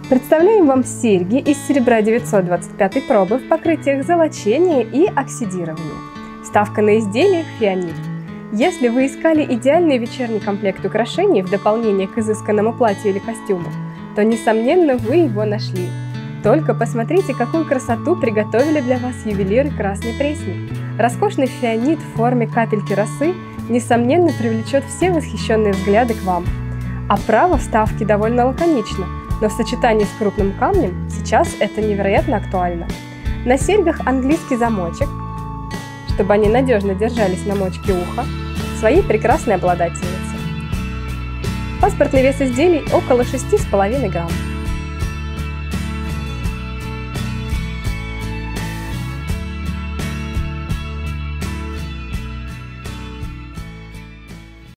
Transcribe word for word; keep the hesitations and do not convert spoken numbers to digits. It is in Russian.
Представляем вам серьги из серебра девятьсот двадцать пятой пробы в покрытиях золочения и оксидирования. Вставка на изделиях фианит. Если вы искали идеальный вечерний комплект украшений в дополнение к изысканному платью или костюму, то, несомненно, вы его нашли. Только посмотрите, какую красоту приготовили для вас ювелиры Красной Пресни. Роскошный фианит в форме капельки росы, несомненно, привлечет все восхищенные взгляды к вам. Оправа вставки довольно лаконична, но в сочетании с крупным камнем сейчас это невероятно актуально. На серьгах английский замочек, чтобы они надежно держались на мочке уха, своей прекрасной обладательницы. Паспортный вес изделий около шести с половиной грамм.